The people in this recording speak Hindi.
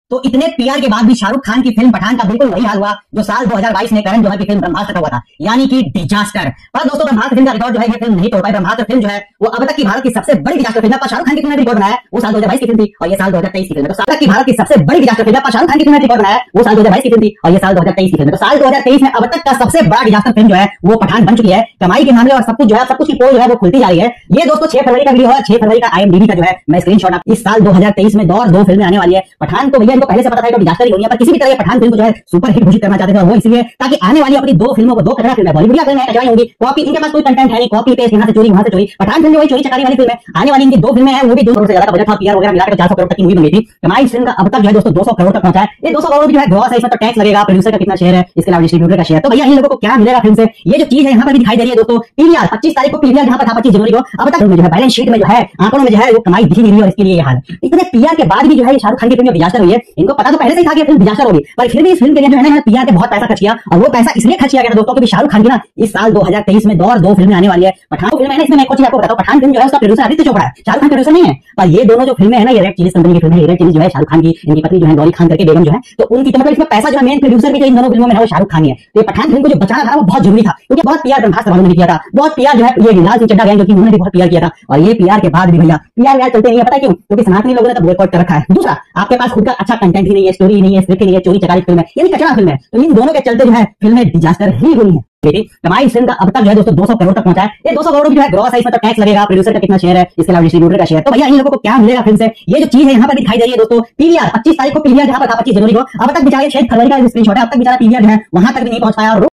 तो इतने पीआर के बाद भी शाहरुख खान की फिल्म पठान का बिल्कुल वही हाल हुआ जो साल 2022 में करण जौहर की फिल्म ब्रह्मास्त्र का हुआ था, यानी कि डिजास्टर। पर दोस्तों ब्रह्मास्त्र फिल्म का रिकॉर्ड जो है ये फिल्म नहीं तोड़ पाई। ब्रह्मास्त्र फिल्म जो है वो अब तक की भारत की सबसे बड़ी डिजास्टर फिल्म है। शाहरुख खान की फिल्म ने रिकॉर्ड बनाया वो साल 2022 की फिल्म थी और ये साल 2023 की फिल्म है। तो साल तक की भारत की सबसे बड़ी डिजास्टर फिल्म है। शाहरुख खान की फिल्म ने रिकॉर्ड बनाया वो साल 2022 की फिल्म थी और ये साल 2023 की फिल्म है। तो साल 2023 में अब तक का सबसे बड़ा डिजास्टर फिल्म जो है वो पठान बन चुकी है। कमाई के मामले और सब कुछ जो है सब कुछ की पोल जो है वो खुलती जा रही है। ये दोस्तों 6 फरवरी का वीडियो है। 6 फरवरी का IMDb का जो है मैं स्क्रीनशॉट आप इस साल 2023 में दो फिल्में आने वाली है। पठान तो भैया इनको पहले से पता था कि डिजास्टर ही होनी है, पर किसी भी तरह ये पठान फिल्म को जो है सुपर हिट घोषित करना चाहते थे और वो इसलिए ताकि आने वाली अपनी 2 फिल्मों को 2 कचरा फिल्म है, बॉलीवुड फिल्म है, कचरा होंगी, कॉपी, इनके पास कोई कंटेंट है नहीं, कॉपी पेस्ट यहां से चोरी वहां से चोरी। पठान फिल्म वही चोरी चकारी वाली फिल्म है। आने वाली इनकी 2 फिल्में हैं, वो भी 2 करोड़ से ज्यादा का बजट था, पीआर वगैरह मिलाकर 400 करोड़ तक की मूवी बन गई थी। कमाई फिल्म का अब तक जो है दोस्तों 200 करोड़ तक पहुंचा है। ये 200 करोड़ भी जो है ग्रॉस है, इसमें तो टैक्स लगेगा, प्रोड्यूसर का कितना शेयर है, इसके अलावा डिस्ट्रीब्यूटर का शेयर। तो भैया इन लोगों को क्या मिलेगा फिल्म से? ये जो चीज है यहाँ पर भी दिखाई दे रही है दोस्तों। पीवीआर 25 तारीख को पीवीआर जहां पर था 25 जनवरी को, अब तक जो है बैलेंस शीट में जो है आंकड़ों में जो है वो कमाई दिखी नहीं रही और इसके लिए ये हाल है। इतने पीआर के बाद भी जो है शाहरुख खान की फिल्म डिजास्टर हुई है। इनको पता तो पहले से ही था कि फिल्म डिजास्टर होगी, पर फिर भी इस फिल्म के लिए जो है ना पीआर पे बहुत पैसा खर्च किया और वो पैसा इसलिए खर्च किया गया दोस्तों क्योंकि शाहरुख खान की ना इस साल 2023 में 2 फिल्में आने वाली है। पठान फिल्म है ना, इसमें मैं एक चीज आपको बताता हूं। पठान फिल्म जो है उसका प्रोड्यूसर आदित्य चोपड़ा है, शाहरुख खान प्रोड्यूसर नहीं है। पर ये दोनों जो फिल्में है ना ये रेड चिलीज कंपनी की फिल्म है। रेड चिलीज जो है शाहरुख खान की, इनकी पत्नी जो है गौरी खान करके बेगम जो है, तो उनकी तो मतलब इसमें पैसा जो है मेन प्रोड्यूसर की इन दोनों फिल्मों में है वो शाहरुख खान ही है। तो ये पठान फिल्म को जो बचाना था वो बहुत जरूरी था क्योंकि बहुत पीआर ब्रह्मास्त्र वालों ने किया था, बहुत पीआर जो है ये लाल सिंह चड्ढा गैंग जो कि उन्होंने भी बहुत पीआर किया था। और ये पीआर के बाद भी भैया पीआर चलते नहीं है, पता है क्यों? क्योंकि सनातनी लोगों ने तो बॉयकॉट कर रखा है। दूसरा, आपके पास खुद का अच्छा कंटेंट ही नहीं है, स्टोरी नहीं है, स्क्रिप्ट नहीं है, चोरी चकारी फिल्म है, यानी कचरा फिल्म है। तो इन दोनों के चलते जो है फिल्में डिजास्टर ही हुई है। कमाई फिल्म का अब तक जो है दोस्तों 200 करोड़ तक पहुंचा है। ये 200 करोड़ भी जो है ग्रॉस है, इसमें तो टैक्स लगेगा, प्रोड्यूसर का कितना शेयर है, इसके अलावा डिस्ट्रीब्यूटर का शेयर। तो भैया इन लोगों को क्या मिलेगा फिल्म से? ये जो चीज है यहाँ पर दिखाई दे रही है दोस्तों। पीवीआर 25 तारीख को पीवीआर जहां पर था 25 जनवरी को, अब तक बेचारे 6 फरवरी का स्क्रीनशॉट है, अब तक बेचारा पीवीआर जो है वहां तक भी नहीं पहुंच पाया और